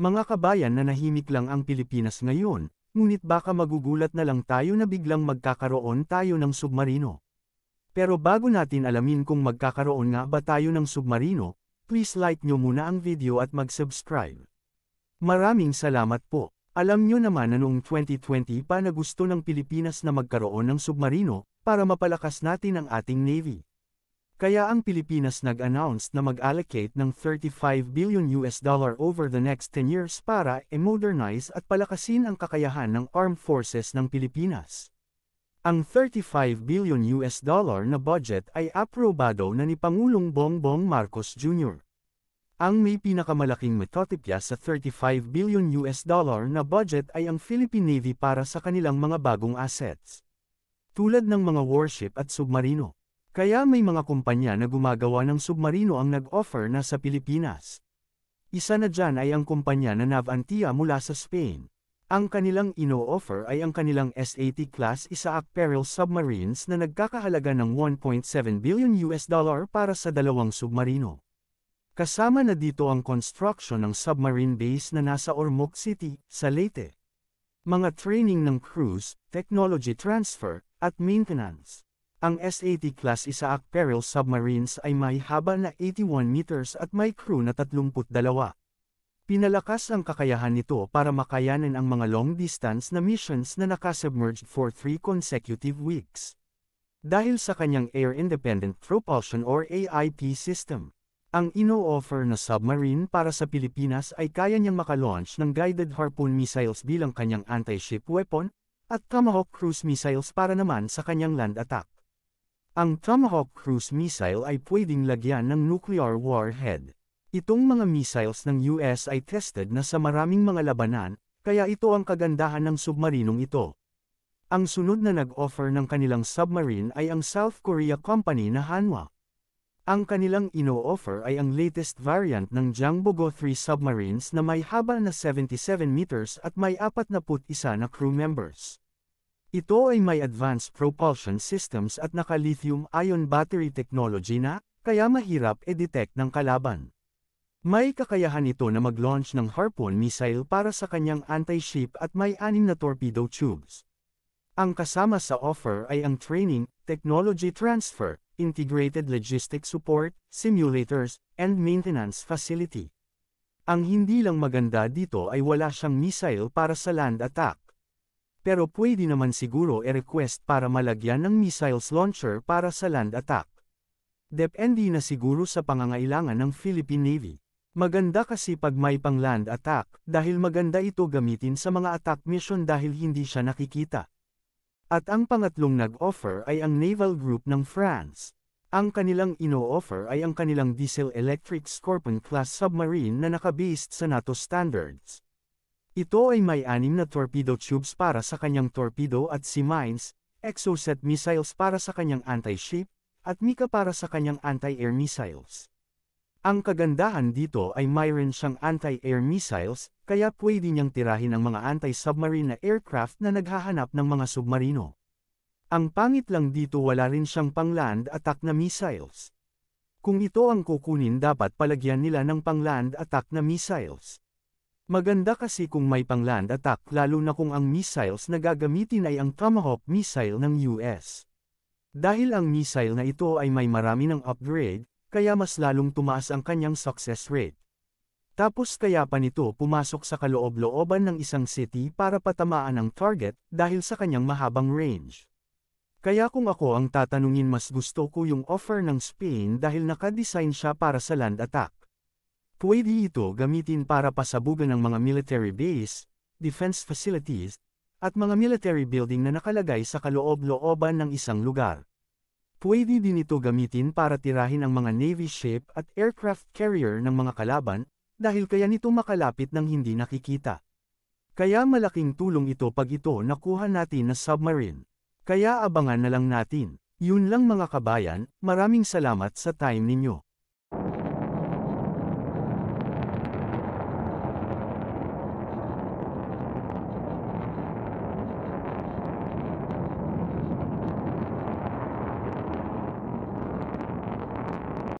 Mga kabayan, nanahimik lang ang Pilipinas ngayon, ngunit baka magugulat na lang tayo na biglang magkakaroon tayo ng submarino. Pero bago natin alamin kung magkakaroon nga ba tayo ng submarino, please like nyo muna ang video at mag-subscribe. Maraming salamat po. Alam nyo naman na noong 2020 pa na gusto ng Pilipinas na magkaroon ng submarino, para mapalakas natin ang ating Navy. Kaya ang Pilipinas nag-announce na mag-allocate ng $35 billion over the next 10 years para i-modernize at palakasin ang kakayahan ng Armed Forces ng Pilipinas. Ang $35 billion na budget ay aprobado na ni Pangulong Bongbong Marcos Jr. Ang may pinakamalaking metotipya sa $35 billion na budget ay ang Philippine Navy para sa kanilang mga bagong assets. Tulad ng mga warship at submarino. Kaya may mga kumpanya na gumagawa ng submarino ang nag-offer na sa Pilipinas. Isa na dyan ay ang kumpanya na Navantia mula sa Spain. Ang kanilang ino-offer ay ang kanilang SAT Class Isaac Peril submarines na nagkakahalaga ng $1.7 billion para sa dalawang submarino. Kasama na dito ang construction ng submarine base na nasa Ormoc City, sa Leyte. Mga training ng crews, technology transfer, at maintenance. Ang SAT Class Isaac Peril submarines ay may haba na 81 meters at may crew na 32. Pinalakas ang kakayahan nito para makayanan ang mga long-distance na missions na nakasubmerged for 3 consecutive weeks. Dahil sa kanyang Air Independent Propulsion or AIP system, ang ino-offer na submarine para sa Pilipinas ay kaya niyang makalaunch ng guided harpoon missiles bilang kanyang anti-ship weapon, at Tomahawk cruise missiles para naman sa kanyang land attack. Ang Tomahawk cruise missile ay pwedeng lagyan ng nuclear warhead. Itong mga missiles ng US ay tested na sa maraming mga labanan, kaya ito ang kagandahan ng submarinong ito. Ang sunod na nag-offer ng kanilang submarine ay ang South Korea company na Hanwha. Ang kanilang ino-offer ay ang latest variant ng Jangbogo 3 submarines na may haba na 77 meters at may 41 na crew members. Ito ay may advanced propulsion systems at naka-lithium-ion battery technology na, kaya mahirap i-detect ng kalaban. May kakayahan ito na mag-launch ng harpoon missile para sa kanyang anti-ship at may 6 na torpedo tubes. Ang kasama sa offer ay ang training, technology transfer, integrated logistic support, simulators, and maintenance facility. Ang hindi lang maganda dito ay wala siyang missile para sa land attack. Pero pwede naman siguro i-request para malagyan ng missiles launcher para sa land attack. Depende na siguro sa pangangailangan ng Philippine Navy. Maganda kasi pag may pang land attack, dahil maganda ito gamitin sa mga attack mission dahil hindi siya nakikita. At ang pangatlong nag-offer ay ang Naval Group ng France. Ang kanilang ino-offer ay ang kanilang diesel-electric Scorpion-class submarine na naka-based sa NATO standards. Ito ay may 6 na torpedo tubes para sa kanyang torpedo at sea mines, exocet missiles para sa kanyang anti-ship, at Mika para sa kanyang anti-air missiles. Ang kagandahan dito ay mayroon siyang anti-air missiles, kaya pwede niyang tirahin ang mga anti-submarine na aircraft na naghahanap ng mga submarino. Ang pangit lang dito, wala rin siyang pang-land attack na missiles. Kung ito ang kukunin, dapat palagyan nila ng pang-land attack na missiles. Maganda kasi kung may pang-land attack, lalo na kung ang missiles na gagamitin ay ang Tomahawk missile ng US. Dahil ang missile na ito ay may marami ng upgrade, kaya mas lalong tumaas ang kanyang success rate. Tapos kaya pa nito pumasok sa kaloob-looban ng isang city para patamaan ang target dahil sa kanyang mahabang range. Kaya kung ako ang tatanungin, mas gusto ko yung offer ng Spain dahil nakadesign siya para sa land attack. Pwede ito gamitin para pasabugan ng mga military base, defense facilities, at mga military building na nakalagay sa kaloob-looban ng isang lugar. Pwede din ito gamitin para tirahin ang mga navy ship at aircraft carrier ng mga kalaban, dahil kaya nito makalapit ng hindi nakikita. Kaya malaking tulong ito pag ito nakuha natin na submarine. Kaya abangan na lang natin. Yun lang mga kabayan, maraming salamat sa time ninyo.